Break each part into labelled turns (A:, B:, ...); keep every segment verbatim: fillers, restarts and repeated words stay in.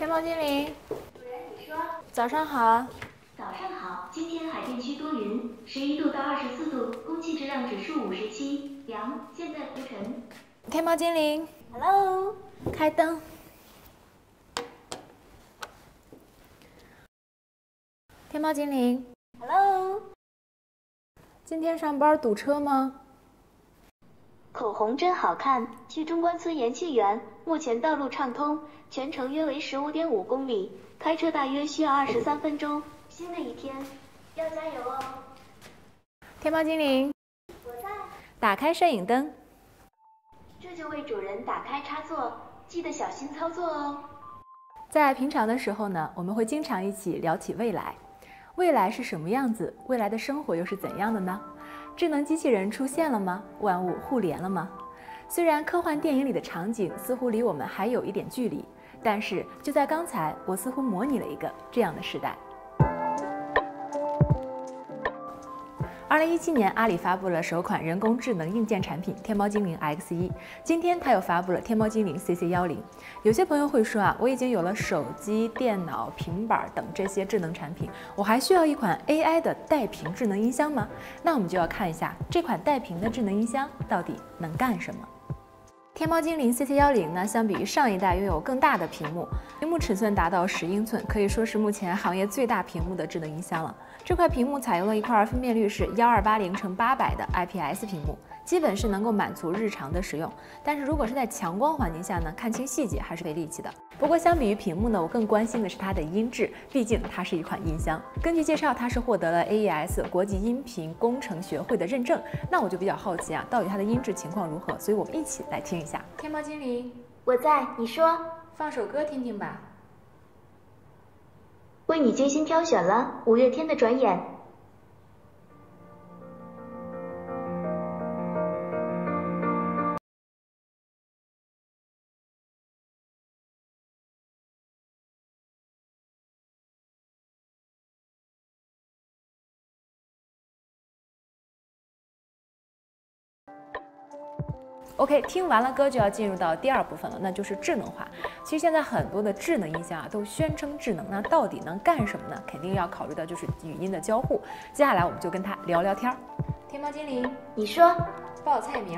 A: 天猫精灵，
B: 主人，你说。
A: 早上好。
B: 早上好，今天海淀区多云，十一度到二十四度，空气质量指数五十七，阳。现在浮尘。
A: 天猫精灵
B: ，Hello，
A: 开灯。天猫精灵
B: ，Hello，
A: 今天上班堵车吗？
B: 口红真好看，去中关村延庆园，目前道路畅通，全程约为十五点五公里，开车大约需要二十三分钟。新的一天，要加油哦！
A: 天猫精灵，
B: 我在。
A: 打开摄影灯。
B: 这就为主人打开插座，记得小心操作哦。
A: 在平常的时候呢，我们会经常一起聊起未来。未来是什么样子？未来的生活又是怎样的呢？智能机器人出现了吗？万物互联了吗？虽然科幻电影里的场景似乎离我们还有一点距离，但是就在刚才，我似乎模拟了一个这样的时代。二零一七年，阿里发布了首款人工智能硬件产品天猫精灵 X 一。今天，它又发布了天猫精灵 C C 一零。有些朋友会说啊，我已经有了手机、电脑、平板等这些智能产品，我还需要一款 A I 的带屏智能音箱吗？那我们就要看一下这款带屏的智能音箱到底能干什么。天猫精灵 C C 一零呢，相比于上一代拥有更大的屏幕，屏幕尺寸达到十英寸，可以说是目前行业最大屏幕的智能音箱了。这块屏幕采用了一块分辨率是一二八零乘八百的 I P S 屏幕，基本是能够满足日常的使用。但是如果是在强光环境下呢，看清细节还是费力气的。不过相比于屏幕呢，我更关心的是它的音质，毕竟它是一款音箱。根据介绍，它是获得了 A E S 国际音频工程学会的认证。那我就比较好奇啊，到底它的音质情况如何？所以我们一起来听一下。天猫精灵，
B: 我在，你说。
A: 放首歌听听吧。
B: 为你精心挑选了五月天的《转眼》。
A: OK， 听完了歌就要进入到第二部分了，那就是智能化。其实现在很多的智能音箱啊都宣称智能，那到底能干什么呢？肯定要考虑到就是语音的交互。接下来我们就跟他聊聊天儿。天猫精灵，
B: 你说。
A: 报菜名。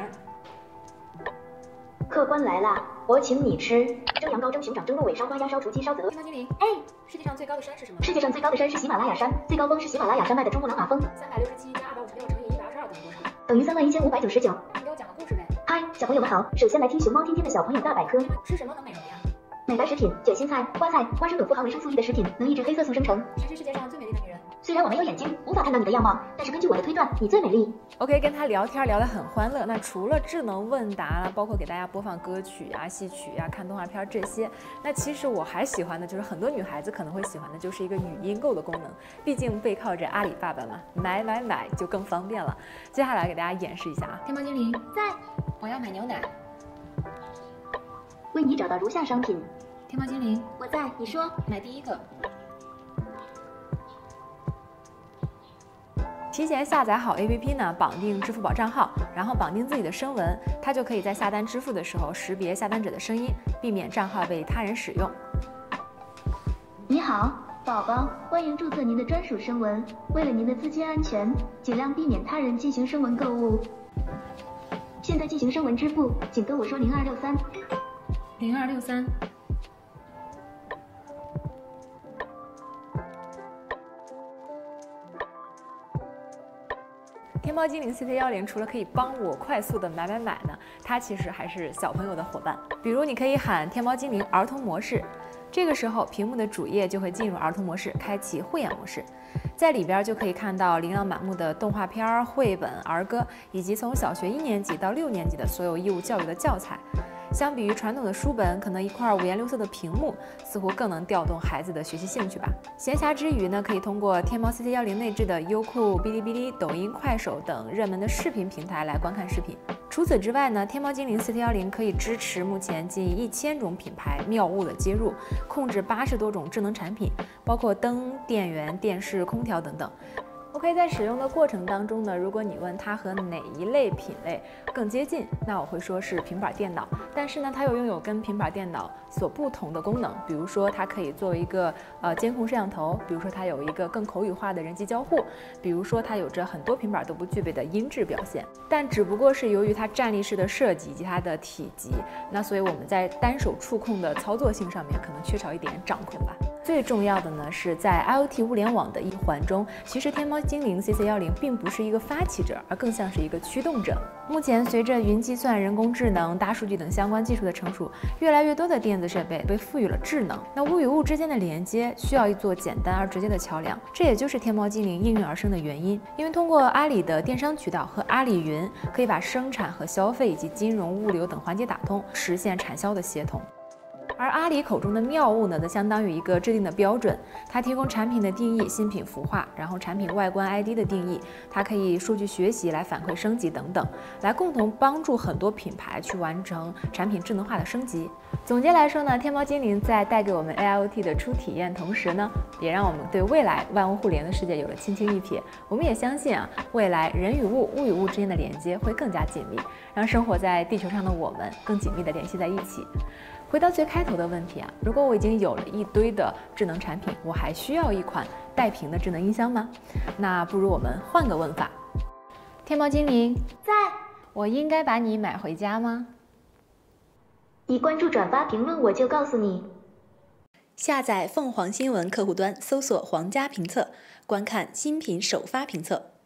B: 客官来啦，我请你吃蒸羊羔、蒸熊掌、蒸鹿尾、烧花鸭、烧雏鸡、烧子鹅。
A: 天猫精灵，
B: 哎，
A: 世界上最高的山是什么？
B: 世界上最高的山是喜马拉雅山，最高峰是喜马拉雅山脉的珠穆朗玛峰。
A: 三百六十七加二百五十六乘以一百二十二等于多少？
B: 等于三万一千五百九十九。
A: 你给我讲个故事呗。
B: 嗨，小朋友们好，首先来听熊猫天天的小朋友大百科。
A: 吃什么能美容呀？
B: 美白食品，卷心菜、花菜、花生等富含维生素 E 的食品，能抑制黑色素生成。
A: 谁是世界上最美丽的女人？
B: 虽然我没有眼睛，无法看到你的样貌，但是根据我的推断，你最美丽。
A: OK， 跟他聊天聊得很欢乐。那除了智能问答，包括给大家播放歌曲呀、戏曲呀、看动画片这些，那其实我还喜欢的就是很多女孩子可能会喜欢的，就是一个语音购的功能。毕竟背靠着阿里爸爸嘛，买买买就更方便了。接下来给大家演示一下啊，天猫精灵
B: 在，
A: 我要买牛奶。
B: 为你找到如下商品。
A: 天猫精灵，
B: 我在，你说。
A: 买第一个。提前下载好 A P P 呢，绑定支付宝账号，然后绑定自己的声纹，它就可以在下单支付的时候识别下单者的声音，避免账号被他人使用。
B: 你好，宝宝，欢迎注册您的专属声纹。为了您的资金安全，尽量避免他人进行声纹购物。现在进行声纹支付，请跟我说零二六三。
A: 零二六三。天猫精灵 C C 一零除了可以帮我快速的买买买呢，它其实还是小朋友的伙伴。比如你可以喊天猫精灵儿童模式，这个时候屏幕的主页就会进入儿童模式，开启慧眼模式，在里边就可以看到琳琅满目的动画片、绘本、儿歌，以及从小学一年级到六年级的所有义务教育的教材。相比于传统的书本，可能一块五颜六色的屏幕似乎更能调动孩子的学习兴趣吧。闲暇之余呢，可以通过天猫 C C 一零内置的优酷、哔哩哔哩、抖音、快手等热门的视频平台来观看视频。除此之外呢，天猫精灵 C C 一零可以支持目前近一千种品牌妙物的接入，控制八十多种智能产品，包括灯、电源、电视、空调等等。 OK， 在使用的过程当中呢，如果你问它和哪一类品类更接近，那我会说是平板电脑。但是呢，它又拥有跟平板电脑所不同的功能，比如说它可以作为一个呃监控摄像头，比如说它有一个更口语化的人机交互，比如说它有着很多平板都不具备的音质表现。但只不过是由于它站立式的设计以及它的体积，那所以我们在单手触控的操作性上面可能缺少一点掌控吧。最重要的呢，是在 I O T 物联网的一环中，其实天猫精灵 C C 一零并不是一个发起者，而更像是一个驱动者。目前，随着云计算、人工智能、大数据等相关技术的成熟，越来越多的电子设备被赋予了智能。那物与物之间的连接需要一座简单而直接的桥梁，这也就是天猫精灵应运而生的原因。因为通过阿里的电商渠道和阿里云，可以把生产和消费以及金融、物流等环节打通，实现产销的协同。而阿里口中的妙物呢，则相当于一个制定的标准，它提供产品的定义、新品孵化，然后产品外观 I D 的定义，它可以数据学习来反馈升级等等，来共同帮助很多品牌去完成产品智能化的升级。总结来说呢，天猫精灵在带给我们 A I O T 的初体验同时呢，也让我们对未来万物互联的世界有了轻轻一瞥。我们也相信啊，未来人与物、物与物之间的连接会更加紧密，让生活在地球上的我们更紧密地联系在一起。回到最开头的问题啊，如果我已经有了一堆的智能产品，我还需要一款带屏的智能音箱吗？那不如我们换个问法。天猫精灵，
B: 在。
A: 我应该把你买回家吗？
B: 你关注、转发、评论，我就告诉你。
C: 下载凤凰新闻客户端，搜索皇家评测，观看新品首发评测。